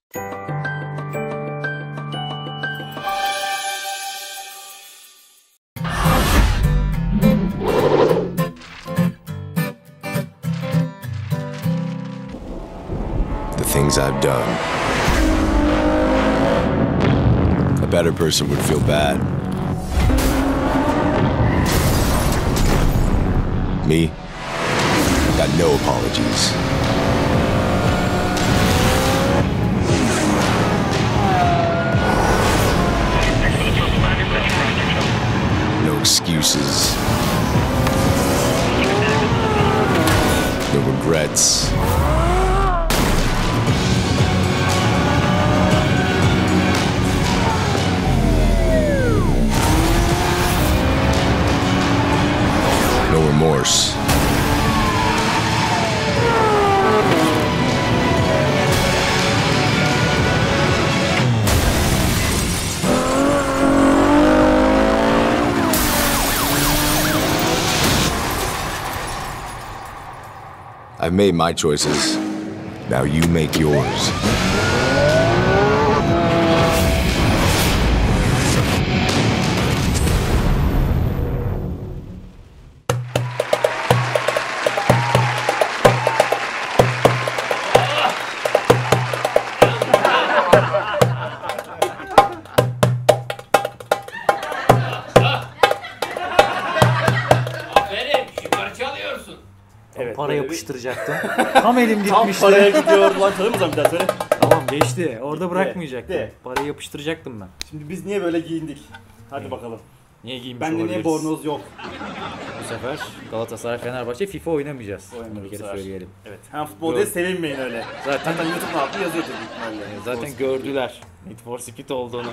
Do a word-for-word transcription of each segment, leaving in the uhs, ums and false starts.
The things I've done. A better person would feel bad. Me? Got no apologies. No excuses. No regrets. No remorse. I've made my choices. Now you make yours. Para yapıştıracaktım. Tam elim gitmişti. Tam paraya gidiyor. Lan çalır mısın bir daha söyle. Tamam geçti. Orada bırakmayacaktım. De. Parayı yapıştıracaktım ben. Şimdi biz niye böyle giyindik? Hadi ne? Bakalım. Niye giymiş Bende olabiliriz? niye bornoz yok? Bu sefer Galatasaray, Fenerbahçe, FIFA oynamayacağız. Oynamayacağız Bir kere bu sefer. söyleyelim. Evet. Hem futbolda sevinmeyin öyle. Zaten, Zaten YouTube'da altı yazıyordur büyük ihtimalle. zaten gördüler Need for Speed olduğunu.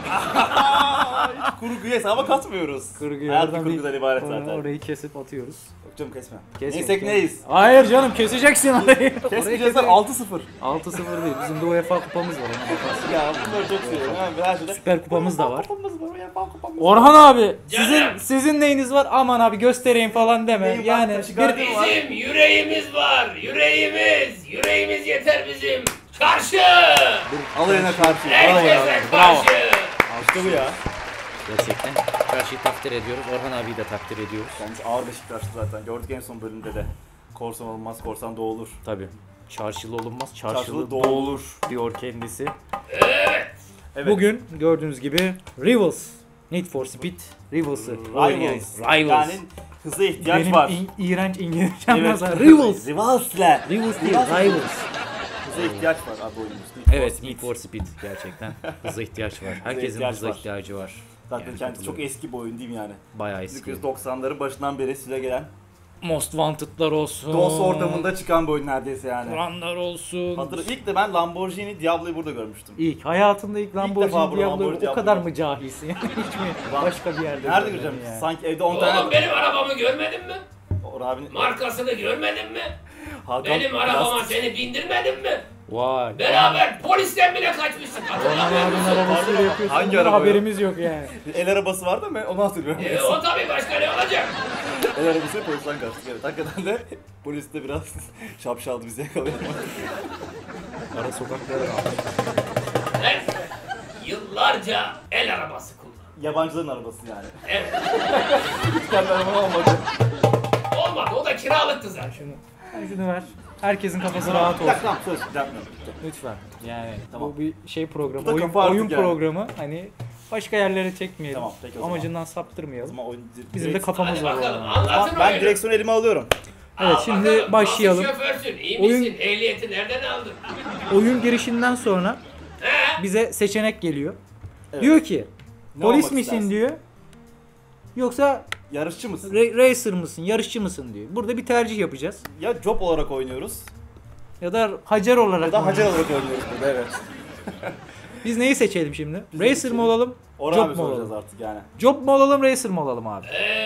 Hiç kurguya hesaba katmıyoruz. Kurguyu Hayat bir oradan kurgudan ibaret zaten. Orayı kesip atıyoruz. Yok canım kesme. Kesin, Neysek kes. neyiz? Hayır canım keseceksin orayı. Kesmeyeceğiz lan altı sıfır. altı sıfır değil. Bizim de UEFA kupamız var ona bakarsın. Ya bunları çok seviyorum. Ben her şeyde... Süper kupamız da var. Kupamız var. UEFA kupamız var. Orhan abi sizin sizin neyiniz var? Aman abi göstereyim falan deme. Neyim var? Yani Taşı bir kartım var. Bizim yüreğimiz var. Yüreğimiz. Yüreğimiz yeter bizim. Karşı. Alayına karşı. Herkese Bravo. karşı. İşte bu ya. gerçekten karşıyı takdir ediyoruz. Orhan abiyi de takdir ediyoruz. Kendisi ağır Beşiktaşlı zaten. Gördük en son bölümde de. Korsan olmaz, korsan doğulur. Tabii. Çarşılı olunmaz, çarşılı, Çarşılı doğulur doğulur. diyor kendisi. Evet. Evet. Bugün gördüğünüz gibi Rivals, Need for Speed Rivals'ı Rivals. Rivals. Yani hıza ihtiyaç Benim var. in- iğrenç İngilizcem Evet. nasıl? Rivals. Rivals'la. Rivals değil, Rivals. Rivals. Hıza ihtiyaç var abi oyunumuz. Evet, Need for Speed gerçekten. Hıza ihtiyaç var. Herkesin ihtiyaç hıza var. ihtiyacı var. Zaten Yani kendisi çok katılıyorum. eski bir oyun değil mi yani? Bayağı eski. bin dokuz yüz doksanların başından beri süre gelen. Most Wanted'lar olsun. DOS ortamında çıkan bir oyun neredeyse yani. Kur'anlar olsun. Hatırla ilk de ben Lamborghini Diablo'yu burada görmüştüm. İlk hayatında ilk Lamborghini defa bu Diablo Lamborghini o Diablo kadar gördüm. mı cahilsin? Hiç mi? Ulan, Başka bir yerde. Nerede görmedin göreceğim? yani? Sanki evde on Oğlum tane... benim arabamı görmedin mi? Orhan abinin... Markasını görmedin mi? Hakan Benim arabama lastik- seni bindirmedin mi? Vay. Beraber polisten bile kaçmıştık. Hatırlamıyor Orhan abinin musun? arabasıyla Pardon, yapıyorsun. hangi Bunun araba ya? haberimiz yok yani. El arabası vardı ama onu hatırlıyorum. E, o tabii başka ne olacak? El arabasıyla polisten kaçtık evet. Hakikaten de polis de biraz şapşaldı bizi yakalayamadı. Ara sokaklara almış. Ben yıllarca el arabası kullandım. Yabancıların arabası yani. Evet. Hiç kendi arabam olmadı. Olmadı. O da kiralıktı zaten. Şunu, sen şunu ver. Herkesin kafası rahat Bir dakika olsun. tamam söz yapmıyorum. Lütfen. Yani Tamam. bu bir şey programı, Bu da oyun, kafa artık oyun yani. programı. Hani başka yerlere çekmeyelim. Tamam, peki o zaman. Amacından O saptırmayalım. zaman oyun Bizim de direkt- kafamız Hadi var. bakalım orada. anlatın Ben oyunu. direksiyonu elime alıyorum. Evet, Al şimdi bakalım, başlayalım. Nasıl şoförsün? İyi Oyun- misin? Ehliyeti nereden aldın? Oyun girişinden sonra He? bize seçenek geliyor. Evet. Diyor ki Ne polis olmak misin istersin? diyor. Yoksa Yarışçı mısın? ra- racer mısın, yarışçı mısın diyor. Burada bir tercih yapacağız. Ya job olarak oynuyoruz Ya da Hacer olarak. ya da hacer oynayacağız. olarak oynuyoruz burada evet. Biz neyi seçelim şimdi? Biz Racer seçelim. mi olalım? Orhan Job abi mu soracağız olalım? artık yani. Job mu olalım, racer mı olalım abi?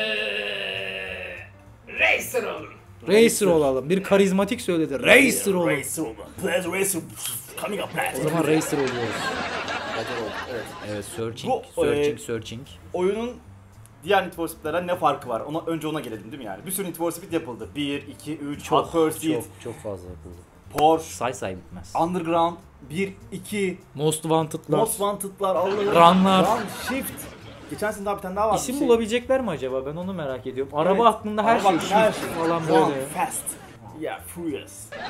Eee... Racer olun. Racer olalım. Bir karizmatik söyledi. Racer olalım. Racer oldu. Please racer. Coming up please. O zaman racer oluyoruz. Hacer oldu evet. Evet, searching, Bu, searching, e, searching. Oyunun diğer Need for Speed'lerden ne farkı var? Ona önce ona gelelim değil mi yani? Bir sürü Need for Speed yapıldı. bir, iki, üç, Hot Çok, Pursuit, çok, çok fazla yapıldı. Porsche, Say say bitmez. Underground, bir, iki, Most Wanted'lar. Most Wanted'lar, Allah'ım. Run'lar. Run, Shift. Geçen sene daha bir tane daha vardı. İsim bir şey. bulabilecekler mi acaba? Ben onu merak ediyorum. Araba Evet. aklında her Araba şey, aklında her shift şey. falan Run, böyle. fast. Yeah, furious.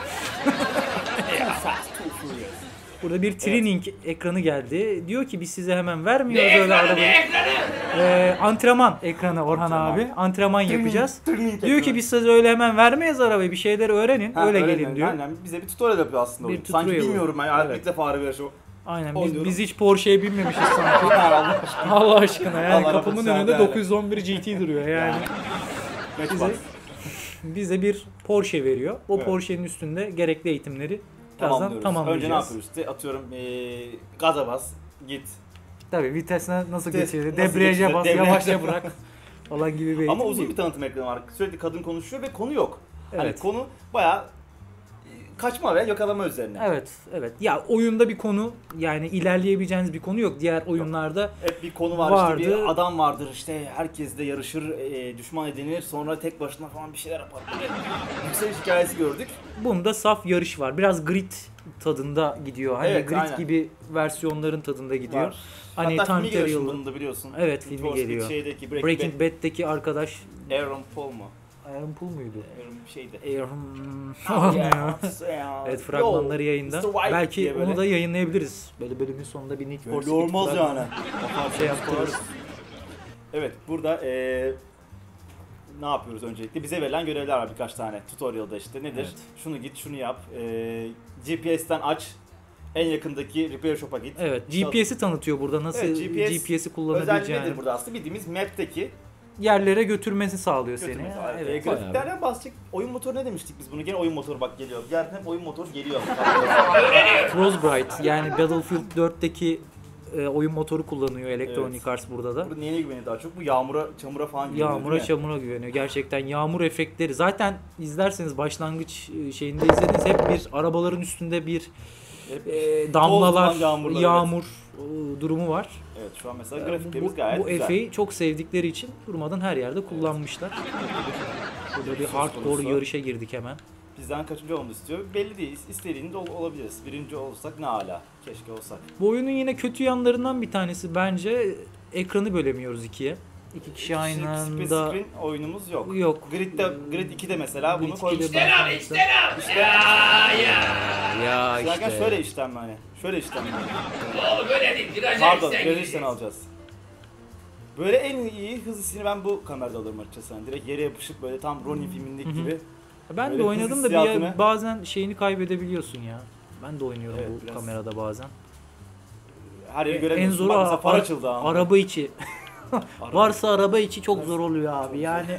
Yeah, fast, too furious. Burada bir training ekranı geldi. Diyor ki biz size hemen vermiyoruz Ne öyle ekranı arabayı. ne ekranı? Ee, antrenman ekranı Orhan Antrenman. abi. Antrenman yapacağız. Training Diyor ki ekranı. biz size öyle hemen vermeyiz arabayı. Bir şeyler öğrenin. Ha, öyle öyle gelin mi? diyor. Aynen bize bir tutorial yapıyor aslında. Bir oyun. Sanki tutorial. bilmiyorum ben. Yani Evet. ilk defa araba yarışı. Aynen biz, Oynuyorum. biz hiç Porsche'ye binmemişiz sanki. Allah aşkına. Allah aşkına yani Allah kapımın arabası önünde yani. dokuz yüz on bir G T duruyor yani. Matchbox. Bize bir Porsche veriyor. O Evet. Porsche'nin üstünde gerekli eğitimleri birazdan Tamamlıyoruz. tamamlayacağız. Önce ne yapıyoruz işte atıyorum ee, gaza bas git. Tabii vitesine nasıl Vites geçirir, nasıl debriyaja geçirir, bas, debriyaja yavaşça bas. bırak falan gibi bir Ama eğitim uzun değil. bir tanıtım ekranı var. Sürekli kadın konuşuyor ve konu yok. Hani Evet. konu bayağı e, kaçma ve yakalama üzerine. Evet, evet. Ya oyunda bir konu, yani ilerleyebileceğiniz bir konu yok. Diğer oyunlarda Hep bir konu var Vardı. işte bir adam vardır işte herkesle yarışır, e, düşman edinir sonra tek başına falan bir şeyler yapar. Böyle yükseliş hikayesi gördük. bunda saf yarış var. Biraz grid tadında gidiyor. Hani Evet, grid aynen. gibi versiyonların tadında gidiyor. Var. Hani Hatta Time filmi geliyor Trial'ın- bunun da biliyorsun. Evet, Need filmi for Speed geliyor. Şeydeki Breaking, Breaking Bad. Bad'deki arkadaş Aaron Paul mu? Aaron Paul muydu? Aaron bir şeydi. Aaron Oh, ya. yeah. Evet, fragmanları Yo, yayında. mister White Belki diye böyle. onu da yayınlayabiliriz. Böyle bölümün sonunda bir Need for Belli Speed olmaz fragmanı yani. şey yaptırırız. Evet burada eee ne yapıyoruz öncelikle? Bize verilen görevler var birkaç tane. Tutorial'da işte nedir? Evet. Şunu git, şunu yap. Eee G P S'ten aç. En yakındaki repair shop'a git. Evet, G P S'i tanıtıyor burada nasıl Evet, G P S G P S'i Özelliği kullanabileceğini. nedir burada aslında? Bildiğimiz map'teki Yerlere götürmesi sağlıyor seni. götürmesi. Ha, Eee, Evet. grafiklerden bahsedecek. Oyun motoru ne demiştik biz bunu? Gene oyun motoru bak geliyor. Gerçekten hep oyun motoru geliyor. Frostbite yani Battlefield dörtteki e, oyun motoru kullanıyor Electronic Evet. Arts burada da. Burada neyine güveniyor daha çok? Bu yağmura, çamura falan güveniyor Yağmura değil mi? çamura güveniyor. Gerçekten yağmur efektleri. Zaten izlerseniz başlangıç e, şeyinde izlediniz hep bir arabaların üstünde bir Hep- e, damlalar, Toz duman, yağmurlar, yağmur e, durumu var. Evet şu an mesela E, grafiklerimiz bu, gayet bu güzel. efeyi çok sevdikleri için durmadan her yerde kullanmışlar. Burada bir Söz hardcore konusu. yarışa girdik hemen. Bizden kaçıncı olmamızı istiyor? Belli değil. İstediğinde ol- olabiliriz. Birinci olursak ne ala. Keşke olsak. Bu oyunun yine kötü yanlarından bir tanesi bence ekranı bölemiyoruz ikiye. İki kişi aynı Split anda screen oyunumuz yok. yok. Grid'de, Grid ikide mesela Grid bunu ikide koymuşlar. İçten al, içten al. Ya ya. Ya Zaten işte. şöyle işlem hani. Şöyle işlem. Oğlum öyle değil. Virajı Pardon, içten göz gideceğiz. işten alacağız. Böyle en iyi hız hissini ben bu kamerada alırım açıkçası. Yani direkt yere yapışıp böyle tam Ronin filmindeki Hı hı. gibi. Ben Böyle de oynadım hız da bir hissiyatını- yer- bazen şeyini kaybedebiliyorsun ya. Ben de oynuyorum Evet, bu biraz. kamerada bazen. Her yeri En göremiyorsun. zoru Bak mesela a- far a- açıldı ha. araba içi. Araba. Varsa araba içi çok zor oluyor abi yani.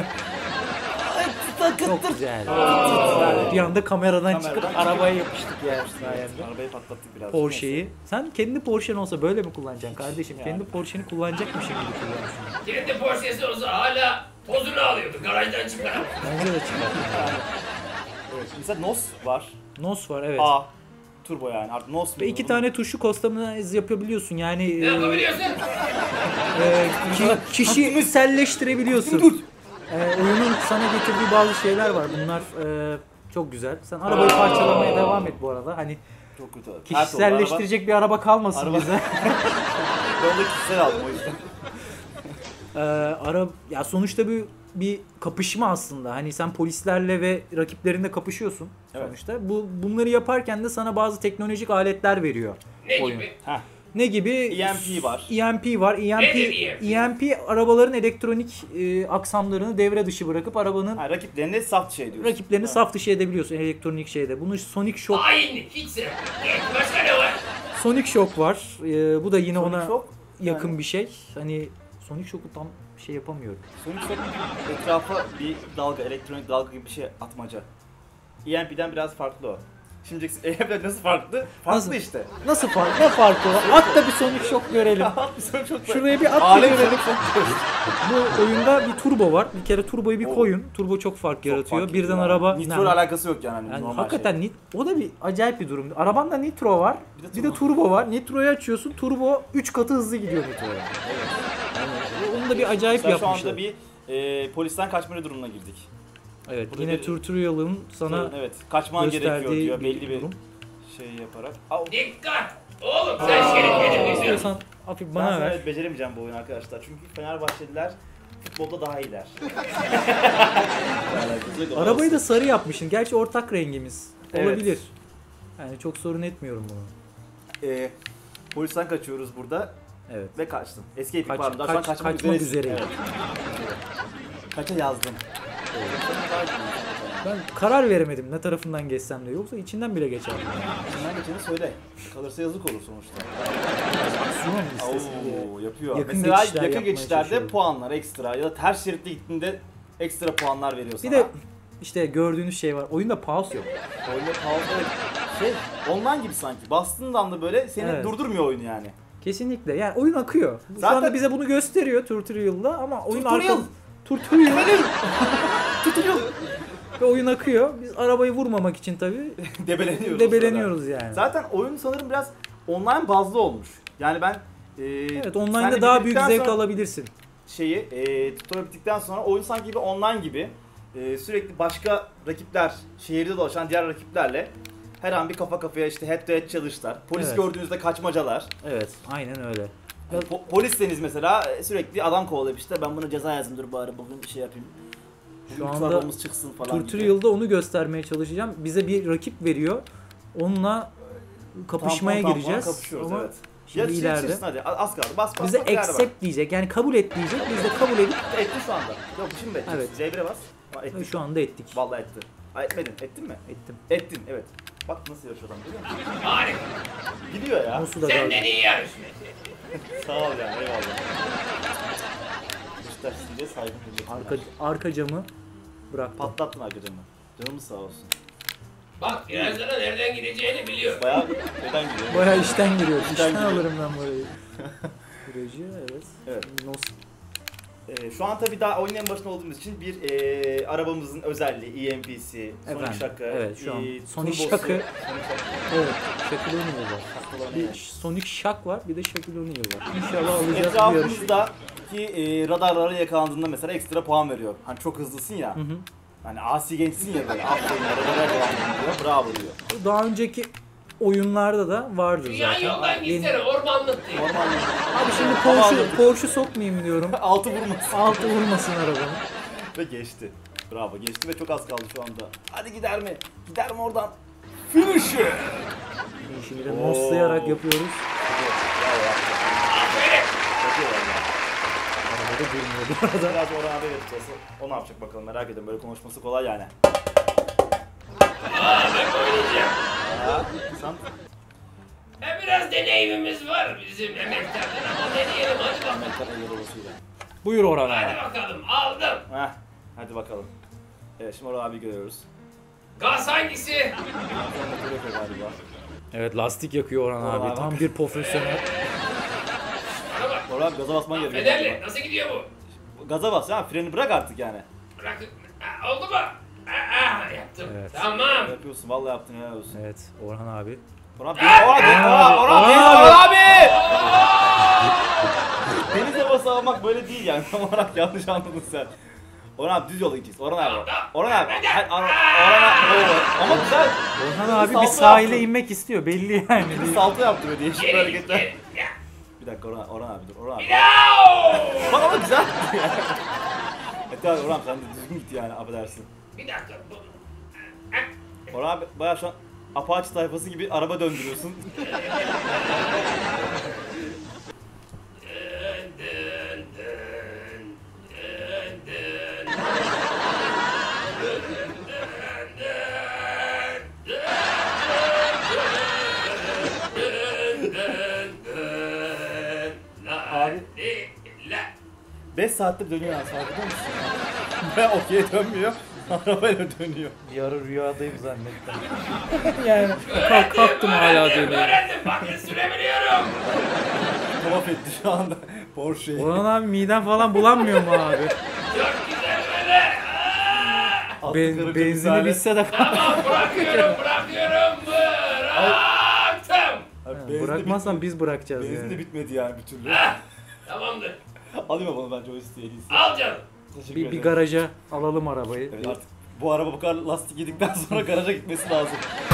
Çok güzel. Yani bir anda kameradan, Kameradan çıkıp çıkıp- arabaya yapıştık yani sayende. Arabayı patlattık biraz. Porsche'yi. Sen kendi Porsche'n olsa böyle mi kullanacaksın kardeşim? Yani. Kendi Porsche'ni kullanacakmış gibi kullansın. Kendi Porsche'si olsa hala tozunu alıyordu. Garajdan çıkaran. Bence de çıkar. Evet. Mesela Nos var. Nos var evet. A. Turbo yani. Artık Nos mu? Ve iki tane tuşu customize yapabiliyorsun yani. Ne e, yapabiliyorsun? e, ki- kişi selleştirebiliyorsun. E, oyunun sana getirdiği bazı şeyler var. Bunlar e, çok güzel. Sen arabayı parçalamaya devam et bu arada. Hani Çok kötü. Her türlü kişiselleştirecek bir araba kalmasın Araba- bize. araba- Ben de kişisel aldım o yüzden. Ee, ara ya sonuçta bir bir kapışma aslında. Hani sen polislerle ve rakiplerinle kapışıyorsun Evet. sonuçta. Bu bunları yaparken de sana bazı teknolojik aletler veriyor Ne oyun. gibi? Heh. Ne gibi? E M P var. E M P var. E M P Nedir E M P? E M P arabaların elektronik e, aksamlarını devre dışı bırakıp arabanın Ha, rakiplerine saf şey diyorsun. rakiplerini Evet. saf dışı edebiliyorsun elektronik şeyde. Bunu Sonic Shock Hainlik. Hiç sevmem. Evet, başka ne var? Sonic Shock var. Ee, bu da yine Sonic ona Shock, yakın yani. bir şey. Hani Sonic Shock'u tam şey yapamıyorum. Sonic Shock etrafa bir dalga, elektronik dalga gibi bir şey atmaca. E M P'den biraz farklı o. Şimdi E M P'den nasıl farklı? Farklı Nasıl? işte. Nasıl fark? Ne farkı var? At da bir Sonic Shock görelim. Sonic Shock Şuraya bir at da Alem görelim. Sonic Shock. Bu oyunda bir turbo var. Bir kere turboyu bir Oo. koyun. Turbo çok fark yaratıyor. Çok Birden farklı araba... yani. Nitro ile alakası yok yani. Hani Yani normal hakikaten şey. nit o da bir acayip bir durum. Arabanda nitro var. Bir de Bir de turbo var. Nitroyu açıyorsun. Turbo üç katı hızlı gidiyor nitroya. Yani onu da bir acayip Mesela şu yapmışlar. anda bir e, polisten kaçma durumuna girdik. Evet, Burada yine bir- tutorial'ın sana evet, kaçman gerekiyor gösterdiği diyor bir belli bir durum. şey yaparak. Au. Dikkat! Oğlum sen şeritleri biliyorsun. İstiyorsan hafif Ben bana sana ver. evet, beceremeyeceğim bu oyunu arkadaşlar. Çünkü Fenerbahçeliler futbolda daha iyiler. Arabayı da sarı yapmışsın. Gerçi ortak rengimiz. Evet. Olabilir. Yani çok sorun etmiyorum bunu. Ee, polisten kaçıyoruz burada Evet. ve kaçtım. Escape Kaç- pardon. Şu an kaç- kaçmak, kaçmak üzeresin. üzereyim. Evet. Kaça yazdım. Ben karar veremedim ne tarafından geçsem de. Yoksa içinden bile geçerdim. İçinden geçeni söyle. Kalırsa yazık olur sonuçta. Suna mı istesin diye. Oo, yapıyor. Yakın Mesela geçişler yakın yapmaya geçişlerde çalışıyorum. puanlar ekstra ya da ters şeritte gittiğinde ekstra puanlar veriyor sana. Bir de işte gördüğünüz şey var. Oyunda pause yok. Öyle pause evet. Şey, online gibi sanki. Bastığın anda böyle seni Evet. durdurmuyor oyun yani. Kesinlikle. Yani oyun akıyor. Şu Zaten- anda bize bunu gösteriyor tutorial'da ama oyun Tutorial. arka... Tutorial. Tutuyor. Ve oyun akıyor. Biz arabayı vurmamak için tabii Debeleniyoruz. debeleniyoruz yani. Zaten oyun sanırım biraz online bazlı olmuş. Yani ben e, Evet, senle online'da daha büyük bitirdikten zevk sonra alabilirsin. şeyi e, tutorial bittikten sonra oyun sanki bir online gibi e, sürekli başka rakipler şehirde dolaşan diğer rakiplerle her an bir kafa kafaya işte head to head çalışlar. Polis Evet. gördüğünüzde kaçmacalar. Evet, aynen öyle. Yani po- polisseniz mesela e, sürekli adam kovalayıp işte ben buna ceza yazayım dur bari bugün bir şey yapayım. Şu Bugün anda arabamız çıksın falan gibi. Tutorial'da onu göstermeye çalışacağım. Bize bir rakip veriyor. Onunla kapışmaya Tamam, tamam, gireceğiz. tamam, kapışıyoruz, Ama evet. şimdi Ya ileride ileride. Hadi az kaldı. Bas bas. bize bas, ileride bak. accept diyecek. Yani kabul et diyecek. Biz de kabul edip Etti şu anda. Yok şimdi etti. Evet. C bire bas. Ha, etti. şu anda ettik. Vallahi etti. Ha, etmedin. Ettin mi? Ettim. Ettin evet. Bak nasıl yarışıyor adam görüyor musun? Harika. Gidiyor ya. Nasıl da Senden iyi yarış. Sağ ol yani eyvallah. Beşiktaş size saygım milletine. arka, arka camı bıraktım. Patlattın arkadaşımı. Canımız sağ olsun. Bak biraz sonra nereden gideceğini biliyor. Bayağı neden gidiyor? Bayağı işten giriyor. İşten İşten giriyor. alırım ben burayı. Süreci evet. Evet. Nos Ee, şu an tabii daha oyunun en başında olduğumuz için bir e, arabamızın özelliği E M P C, Sonic Efendim, Şakı, evet, şu an e, Sonic turbosu, Şakı. Sonic Şakı. Evet. Shaquille O'Neal var. Şakılarını Bir yani. Sonic Shock var. Bir de Shaquille O'Neal var. İnşallah alacağız bu yarışı. Etrafımızdaki e, radarlara yakalandığında mesela ekstra puan veriyor. Hani çok hızlısın ya. Hı hı. Hani asi gençsin ya böyle. Aferin radara yakalandın diyor. Bravo diyor. Daha önceki oyunlarda da vardır Dünyanın zaten. yoldan Yeni- gitsene ormanlık diye. Normal. Abi şimdi Hava Porsche, aldım. Porsche sokmayayım diyorum. Altı vurması. Altı vurmasın arabanın. Ve geçti. Bravo geçti ve çok az kaldı şu anda. Hadi gider mi? Gider mi oradan? Finish'i! İşini de Oo. noslayarak yapıyoruz. Bravo yaptı. Aferin. Yapıyor valla. Arabada durmuyor bu arada. Biraz Orhan abi yapacağız. O ne yapacak bakalım merak ediyorum. Böyle konuşması kolay yani. Aa ben oynayacağım. Ya, sen E biraz deneyimimiz var bizim emektardan ama deneyelim hadi bakalım. Amerikan el arabasıyla. Buyur Orhan Hadi abi. bakalım aldım. Heh, hadi bakalım. Evet şimdi Orhan abi görüyoruz. Gaz hangisi? Zaten motor yapıyor galiba. Evet lastik yakıyor Orhan Orhan abi. abi. Tam bir profesyonel. Bana bak. Orhan abi gaza basman gerekiyor. Federli galiba. nasıl gidiyor bu? Gaza bas ya freni bırak artık yani. Bırak. Ha, oldu mu? Aa, aa, yaptım. Evet. Tamam. Yapıyorsun vallahi yaptın helal olsun. Evet Orhan abi. Orhan abi, Orhan abi, Orhan abi, Orhan Orhan abi! Deniz havası almak böyle değil yani tam olarak yanlış anladın sen. Orhan abi düz yola gideceğiz. Orhan abi. Orhan abi. Hayır, Orhan Orhan abi. Ama güzel. Orhan abi bir salto sahile yaptın. inmek istiyor belli yani. Bir salto yaptı böyle değişik Geri git hareketler. geri. Ya. Bir dakika Orhan, Orhan abi dur. Orhan abi. Yav! Bak ama güzel. Evet abi Orhan sen de düzgün git yani affedersin. Bir dakika. Bu... Ha, Orhan abi bayağı şu an Apache tayfası gibi araba döndürüyorsun. Dın dın dın. Dın dın. Abi. beş saattir dönüyor yani farkında mısın? Baya okey'e dönmüyor. Arabayla dönüyor. Bir ara rüyadayım zannettim. yani kalk, kalktım hala Öğrendim, dönüyor. öğrendim. Bakın sürebiliyorum. Tavaf etti şu anda Porsche'yi. Orhan abi miden falan bulanmıyor mu abi? Çok güzel böyle. Aa! Altı Ben, karınca benzini misali. bitse de Tamam bırakıyorum, bırakıyorum. Bıraktım. Abi Ha, benzin de bırakmazsan bitmedi. biz bırakacağız Benzin yani. de bitmedi yani bir türlü. Tamamdır. Alayım bana bence o isteği iyisi. Al canım. Teşekkür Bir, bir ederim. garaja alalım arabayı. Evet artık Bu araba bu kadar lastik yedikten sonra garaja gitmesi lazım.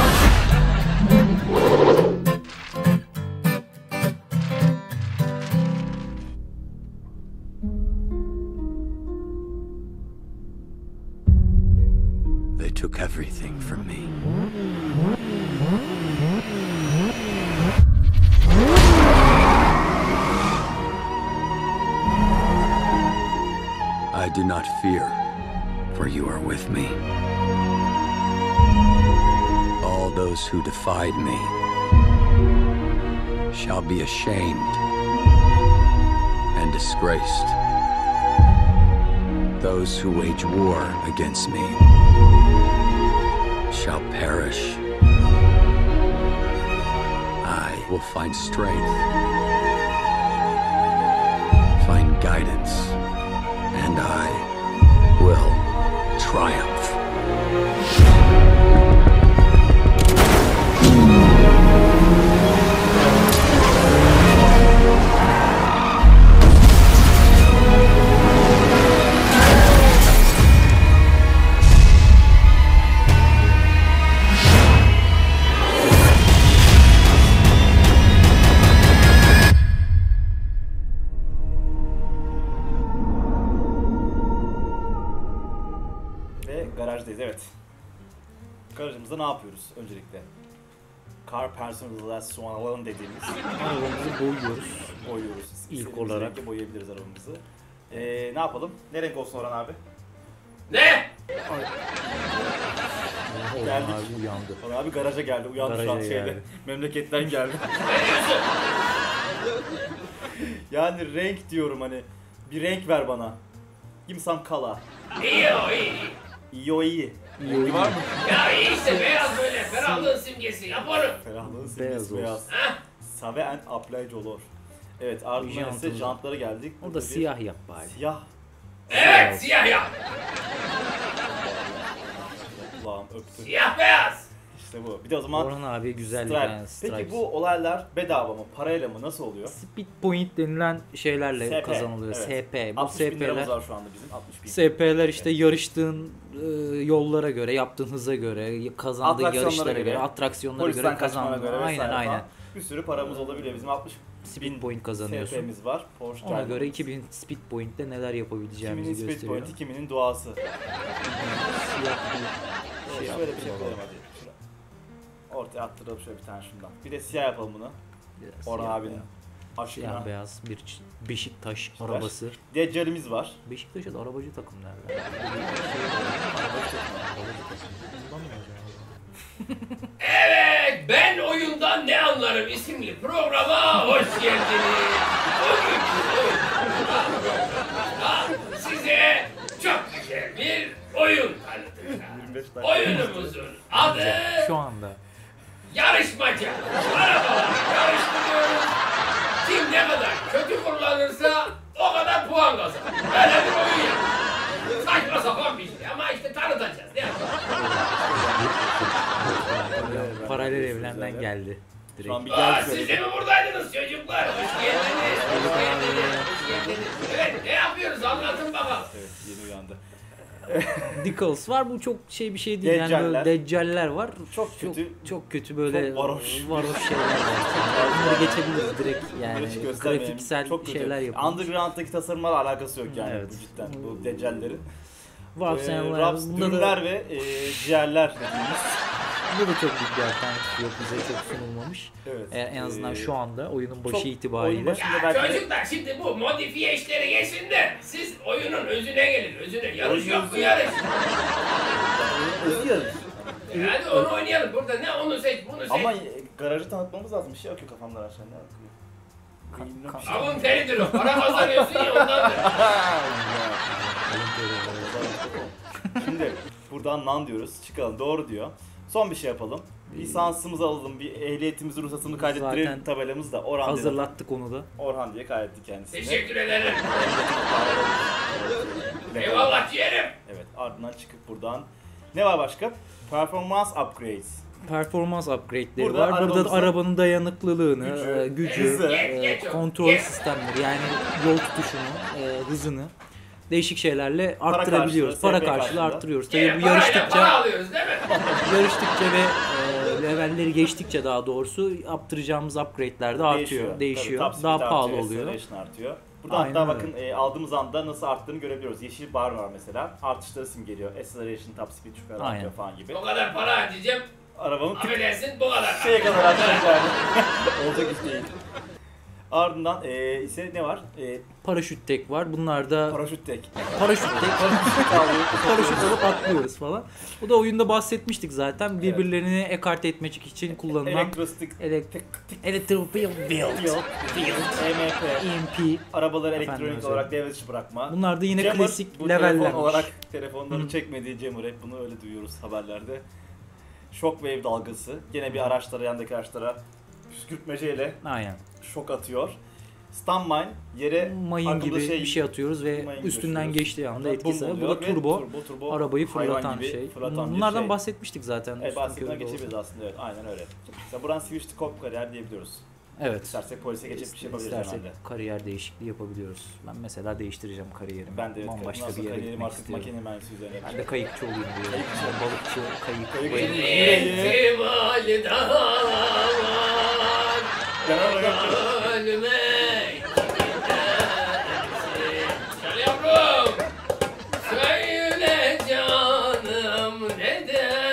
They took everything from me. I do not fear, for you are with me. All those who defied me shall be ashamed and disgraced. Those who wage war against me shall perish. I will find strength, find guidance, and I will triumph. Garajdayız, evet. Garajımızda ne yapıyoruz öncelikle? Car personalizasyon dediğimiz. Arabamızı boyuyoruz. Boyuyoruz. İlk İstediğimiz olarak. renkle boyayabiliriz arabamızı. Ee, ne yapalım? Ne renk olsun Orhan abi? Ne? Orhan Geldik. abi uyandı. Orhan abi garaja geldi. Uyandı şu an Garaja şeyde. geldi. Memleketten geldi. Yani renk diyorum hani. Bir renk ver bana. Give me some color. İyi o iyi. İyi o iyi. İyi Var mı? Ya iyi işte beyaz böyle ferahlığın simgesi yaparım. Ferahlığın Beyaz simgesi olsun. beyaz. Heh. Save and apply olur. Evet, ardından ise Jantımız. jantlara geldik. O Burada da bir siyah yap bari. Siyah. Evet siyah yap. Kulağım öptü. Siyah beyaz. İşte bu. Bir de o zaman Orhan abi güzellik Stripe. yani stripes. Peki bu olaylar bedava mı? Parayla mı? Nasıl oluyor? Speed point denilen şeylerle S P, kazanılıyor. evet. S P. Bu altmış bin liramız S P'ler var şu anda bizim. altmış bin. S P'ler işte yarıştığın e, yollara göre, yaptığın hıza göre, kazandığın Atraksiyonlara yarışlara göre, göre, atraksiyonlara Polisten göre kaçmana kazandığın. göre Aynen vesaire aynen. falan. Bir sürü paramız olabiliyor. Bizim altmış Speed bin point kazanıyorsun. S P'miz var. Porsche Ona Cayman'ımız. göre iki bin speed point'te neler yapabileceğimizi Kiminin speed gösteriyor. point'i, kiminin duası. Siyah bir şey Şöyle bir şey yaptım koyalım hadi. Şuraya. Ortaya attıralım şöyle bir tane şundan. Bir de siyah yapalım bunu. Biraz Orhan siyah abinin beyaz. aşkına. Siyah beyaz bir ç- Beşiktaş Süper. arabası. Deccal'imiz var. Beşiktaş'a da arabacı takım nerede? Evet ben oyundan ne anlarım isimli programa hoş geldiniz. Bugünkü oyunumuzda size çok güzel bir oyun tanıtacağım. yirmi beş dakika. Oyunumuzun adı Şu anda. yarışmaca. Arabaları yarıştırıyoruz. Kim ne kadar kötü kullanırsa o kadar puan kazanır. Böyle bir oyun yani. Saçma sapan bir şey ama işte tanıtacağız. Ne yapalım? Paralel evrenden geldi. Direkt. Şu an bir Aa, gel siz de şöyle. mi buradaydınız çocuklar? Hoş geldiniz. Hoş geldiniz. Hoş geldiniz. Evet ne yapıyoruz anlatın bakalım. Evet, yeni uyandı. Dickles var. Bu çok şey bir şey değil. Yani Deccaller. böyle deccaller var. Çok Çok kötü. çok kötü böyle Çok varoş. varoş şeyler var. Bunları geçebiliriz direkt yani. Hiç göstermeyelim. Grafiksel Çok kötü. şeyler yapılmış. Underground'daki tasarımlarla alakası yok yani Evet. bu cidden bu deccallerin. Warp Ee, Sayınlar. Raps, Bunda dürümler da, ve e, ciğerler dediğimiz. bunda da çok büyük bir alternatif yok. Bize çok sunulmamış. Evet. E, en azından Ee, şu anda oyunun başı çok oyun itibariyle. başı- Şimdi Ya belki de- çocuklar şimdi bu modifiye işleri geçsin de siz oyunun özüne gelin özüne. Yarış yok mu yarış? Hızlı yarış. E, Hadi onu oynayalım burada ne onu seç bunu seç. Ama e, garajı tanıtmamız lazım. Bir şey akıyor kafamdan aşağı. Ne akıyor? Ka- Bir şey- Avun teridir o. Para kazanıyorsun ya ondandır. Şimdi buradan nan diyoruz. Çıkalım. Doğru diyor. Son bir şey yapalım. Lisansımızı alalım. Bir ehliyetimizin ruhsatını kaydettirelim. Zaten Tabelamız da Orhan diye, Hazırlattık onu da. Orhan diye kaydettik kendisini. Teşekkür ederim. Eyvallah ciğerim. Evet. Ardından çıkıp buradan. Ne var başka? Performance upgrades. Performans upgrade'leri Burada var. Burada da arabamızın arabanın dayanıklılığını, gücü, gücü, gücü hızı, e, Geç, geç o, kontrol geç. sistemleri yani yol tutuşunu, e, hızını değişik şeylerle Para arttırabiliyoruz. karşılığı, Para S P karşılığı karşılığı. arttırıyoruz. Tabii Yine bu parayla para yarıştıkça alıyoruz değil mi? yarıştıkça ve e, levelleri geçtikçe daha doğrusu yaptıracağımız upgrade'ler de artıyor, değişiyor. Tabii, top Daha speed pahalı artıyor, oluyor. acceleration artıyor. Burada Aynen hatta öyle. bakın e, aldığımız anda nasıl arttığını görebiliyoruz. Yeşil bar var mesela. Artışları simgeliyor. Acceleration, top speed şu kadar Aynen. artıyor falan gibi. O kadar para harcayacağım. Arabamın tık Affedersin bu kadar. şeye kadar artıyor yani. Olacak iş değil. Ardından e, ise ne var? E, Paraşüt tek var. Bunlar da paraşüt tek. paraşüt tek. Paraşüt alıp atlıyoruz falan. Bu da oyunda bahsetmiştik zaten. Birbirlerini ekart etmek için kullanılan Elektrostik, elektrik elektrik build E M P, E M P. arabaları Efendim, elektronik özel. olarak devre dışı bırakma. Bunlar da yine Jammer, klasik bu telefon levellenmiş. olarak telefonları çekmediği jammer, hep bunu öyle duyuyoruz haberlerde. Shockwave dalgası gene bir araçlara, yandaki araçlara püskürtmeceyle Aynen. şok atıyor. Stun mine yere Mayın arkamda gibi bir şey atıyoruz ve mayın üstünden götürüyoruz. geçtiği anda Bum etkisi. Bu oluyor da ve turbo. turbo, turbo Arabayı hayvan fırlatan gibi şey. fırlatan bir Bunlardan şey. bahsetmiştik zaten. Evet, bahsetmeden Üstün körü geçebiliriz olsa. aslında, evet, aynen öyle. Mesela buradan switch to cop kariyer diyebiliyoruz. Evet. İstersek polise geçip bir şey yapabiliriz İstersek herhalde. kariyer değişikliği yapabiliyoruz. Ben mesela değiştireceğim kariyerimi. Ben de evet, Bambaşka nasıl bir yere kariyerim gitmek artık istiyorum. makine mühendisi üzerine. Ben de kayıkçı olayım diyorum. Kayıkçı. Balıkçı, kayık. Kayıkçı. bayım. İhtimali daha var. Ölüme Söyle yavrum. Söyle canım ne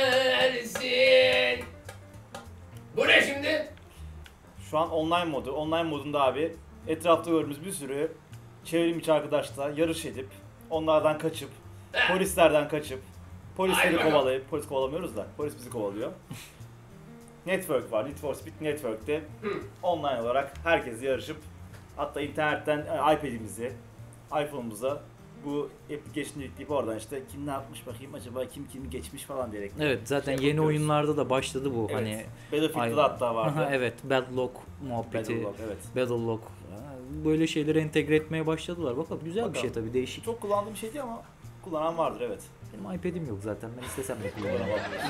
dersin? Bu ne şimdi? Şu an online modu. Online modunda abi etrafta gördüğümüz bir sürü çevrim içi arkadaşlar yarış edip onlardan kaçıp polislerden kaçıp polisleri Haydi bakalım. kovalayıp polis kovalamıyoruz da polis bizi kovalıyor. Network var. Need for Speed Network'te online olarak herkes yarışıp hatta internetten e, iPad'imizi, iPhone'umuza bu application'ı yükleyip oradan işte kim ne yapmış bakayım acaba kim kimi geçmiş falan diyerek. Evet zaten şey yeni yapıyoruz. oyunlarda da başladı bu. Evet. Hani Battlefield'da da hatta vardı. Aha, evet, Badlock muhabbeti. Battlelog, evet. Battlelog. Böyle şeyleri entegre etmeye başladılar. Bakalım güzel Bakalım. bir şey tabii, değişik. Çok kullandığım bir şey değil ama kullanan vardır, evet. Benim iPad'im yok zaten. Ben istesem de kullanamam.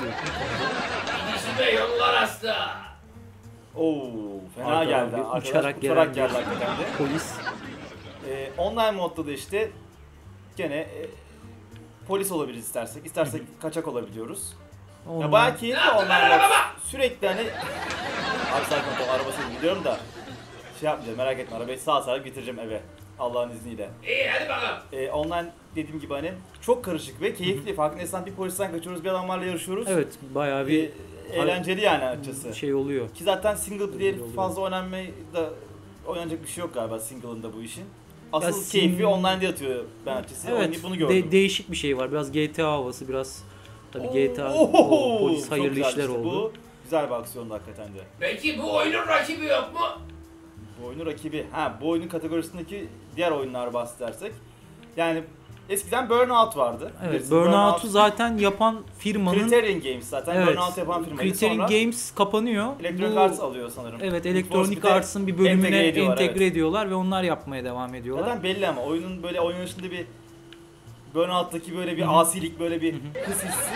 Gidişime yollar hasta. Oo, fena Arkadan geldi. bir Arkadaş uçarak uçarak, gelen geldi bir- hakikaten de. Polis. Ee, online modda da işte gene e, polis olabiliriz istersek. İstersek kaçak olabiliyoruz. Online. Ya bayağı keyifli Ne yaptın online lan mod. arabama? Sürekli hani abi sakin ol, arabasını gidiyorum da şey yapmayacağım, merak etme, arabayı sağ salim getireceğim eve Allah'ın izniyle. İyi hadi bakalım. Ee, online dediğim gibi hani çok karışık ve keyifli. Farkındaysan bir polisten kaçıyoruz, bir adamlarla yarışıyoruz. Evet, bayağı Bir bir eğlenceli yani açıkçası. şey oluyor. Ki zaten single player Oluyor. fazla oynanmayı da oynanacak bir şey yok galiba single'ında bu işin. Asıl Ya keyfi sing- online'da yatıyor ben açıkçası. Evet, Oynayıp bunu gördüm. de- değişik bir şey var. Biraz G T A havası, biraz tabii G T A Oo, o, polis çok hayırlı güzel işler işte. oldu. Bu güzel bir aksiyondu hakikaten de. Peki bu oyunun rakibi yok mu? Bu oyunun rakibi, ha bu oyunun kategorisindeki diğer oyunlar bahsedersek. Yani eskiden Burnout vardı. Evet, Bilirsin, Burnout'u zaten yapan firmanın Criterion Games zaten evet, Burnout yapan firmaydı. Criterion Sonra Games kapanıyor. Electronic Bu- Arts alıyor sanırım. Evet, Need for Electronic Speed'e Arts'ın bir bölümüne entegre entegre, ediyorlar, evet. ediyorlar ve onlar yapmaya devam ediyorlar. Zaten belli ama oyunun böyle oynanışında bir Burnout'taki böyle bir asilik, böyle bir hız hissi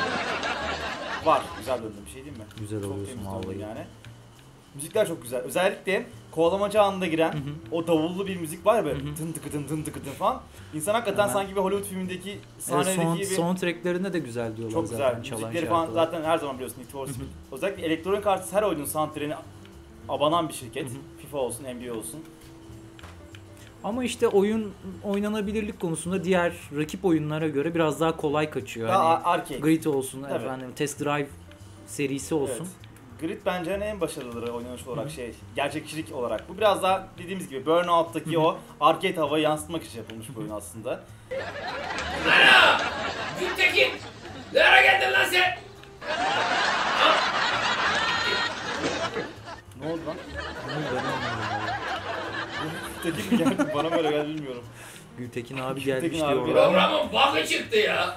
var. Güzel döndüm, bir şey değil mi? Güzel Çok oluyorsun temiz döndüm vallahi. yani. Müzikler çok güzel. Özellikle kovalamaca anında giren o davullu bir müzik var ya böyle tın tıkı tın tın tıkı tın falan. İnsan hakikaten Hemen. sanki bir Hollywood filmindeki Evet, sahnedeki son, gibi soundtracklerinde de güzel diyorlar çok zaten güzel. çalan Müzikleri falan şarkılar. zaten her zaman biliyorsun Need for Speed. Özellikle Electronic Arts her oyunun soundtrack'ine abanan bir şirket. FIFA olsun, N B A olsun. Ama işte oyun oynanabilirlik konusunda diğer rakip oyunlara göre biraz daha kolay kaçıyor. Daha Hani arcade. Grid olsun, Tabii. efendim Test Drive serisi olsun. Evet. Grid bence hani en başarılıları oynanış olarak şey, gerçekçilik olarak. Bu biraz daha dediğimiz gibi Burnout'taki o arcade havayı yansıtmak için yapılmış bir oyun aslında. Ana! Gültekin! Ne ara geldin lan sen? Ne oldu lan? Tekin mi geldi? Bana böyle geldi bilmiyorum. Gültekin abi Gültekin gelmiş abi diyor. geldi. Programın bug'ı çıktı ya.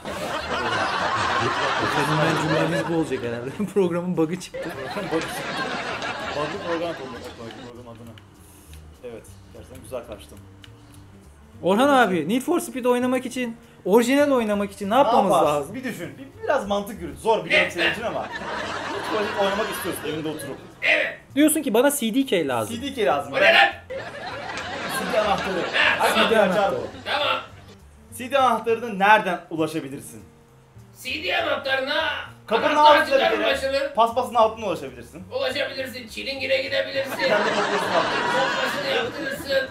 Fenomen cümlemiz bu olacak herhalde. Programın bug'ı çıktı. Farklı program koyduk farklı program adına. Evet, gerçekten güzel kaçtım. Orhan abi, Need for Speed oynamak için, orijinal oynamak için ne yapmamız yaparsın? lazım? Bir düşün, bir, biraz mantık yürüt. Zor biliyorum senin için ama. Hiç böyle oynamak istiyorsun evinde oturup. Evet. Diyorsun ki bana C D key lazım. C D key lazım. O ne lan? C D anahtarı. Ha, Açar tamam. bir açar anahtarı. bu. Tamam. C D anahtarına nereden ulaşabilirsin? C D anahtarına Kapının anahtarcılar altında ulaşılır. paspasın altına ulaşabilirsin. Ulaşabilirsin, çilingire gidebilirsin. Kendi paspasını altına. Kopmasını yaptırırsın.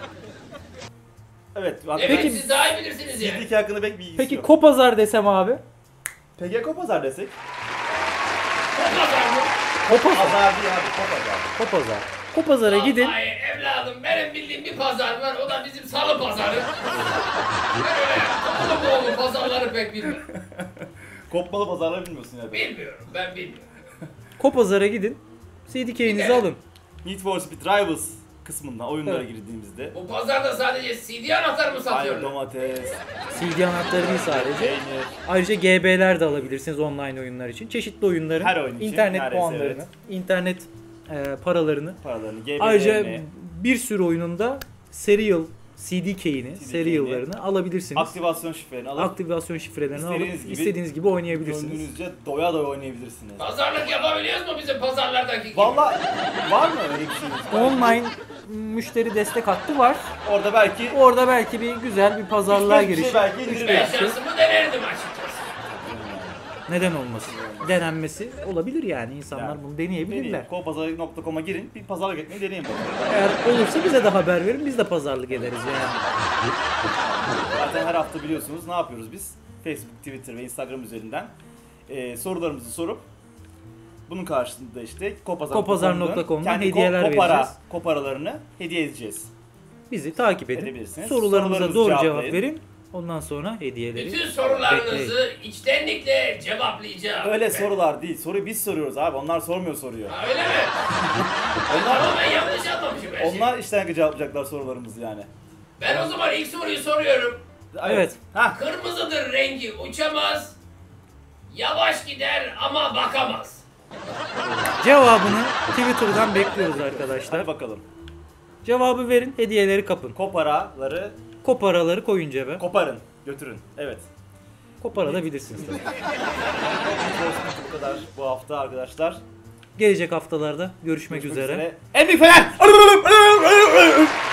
Evet. Bak, Evet, Peki- siz daha iyi bilirsiniz C D yani. iki hakkında pek bilgisi Peki yok. Kopazar desem abi? P G Kopazar desek? Kopmasar mı? Kopazar. Pazar değil abi, Kopazar. Kopazar. Kopazar'a gidin. Ay evladım, benim bildiğim bir pazar var, o da bizim salı pazarı. Ben öyle kapalı boğulu pazarları pek bilmem. Kopmalı pazarları bilmiyorsun ya. Bilmiyorum, ben bilmiyorum. Kopazar'a gidin. C D K'nizi alın. Need for Speed Rivals kısmından oyunlara Evet. girdiğimizde Bu pazarda sadece C D anahtarı mı hayır satıyorlar? domates, C D anahtarı değil sadece. peynir, Ayrıca G B'ler de alabilirsiniz online oyunlar için. Çeşitli oyunların Her oyun için internet neredeyse, puanlarını, evet. internet e, paralarını. paralarını, G B Ayrıca L'lerini, bir sürü oyununda serial C D Key'ini, C D key'ini, serial'larını alabilirsiniz. aktivasyon şifrelerini alıp Aktivasyon şifrelerini alıp İstediğiniz gibi- istediğiniz gibi oynayabilirsiniz. gönlünüzce doya doya oynayabilirsiniz. Pazarlık yapabiliyoruz mu bizim pazarlardaki gibi? Valla var mı öyle bir şeyiniz? Online müşteri destek hattı var. Orada belki Orada belki bir güzel bir pazarlığa üç beş bir şey girişip belki üç indirir Ben beş yani. şey şansımı denerdim açıkçası. neden olmasın? Denenmesi olabilir yani. İnsanlar Yani, bunu deneyebilirler. Deneyin. Kopazar nokta com'a girin, bir pazarlık etmeyi deneyin bakalım. Eğer olursa bize de haber verin. Biz de pazarlık ederiz yani. Zaten her hafta biliyorsunuz ne yapıyoruz biz? Facebook, Twitter ve Instagram üzerinden e, sorularımızı sorup bunun karşılığında işte kopazar kopazar nokta com'dan kendi hediyeler ko- kopara, vereceğiz. koparalarını hediye edeceğiz. Bizi takip edin. Edebilirsiniz. Sorularımıza Sorularınızı doğru cevap cevaplayın. verin. Ondan sonra hediyeleri Bütün bekleyin. sorularınızı içtenlikle cevaplayacağım. Öyle Ben- sorular değil. Soruyu biz soruyoruz abi. Onlar sormuyor soruyor. Ha, öyle mi? Ama ben yanlış anlamışım her şeyi. Onlar işten cevaplayacaklar sorularımızı yani. Ben o zaman ilk soruyu soruyorum. Evet. Hah. Kırmızıdır rengi, uçamaz. Yavaş gider ama bakamaz. Cevabını Twitter'dan bekliyoruz arkadaşlar. Hadi bakalım. Cevabı verin, hediyeleri kapın. Koparaları Koparaları koyun cebe. koparın. Götürün. Evet. Koparabilirsiniz tabii. Bu kadar bu hafta arkadaşlar. Gelecek haftalarda görüşmek üzere. En büyük fener!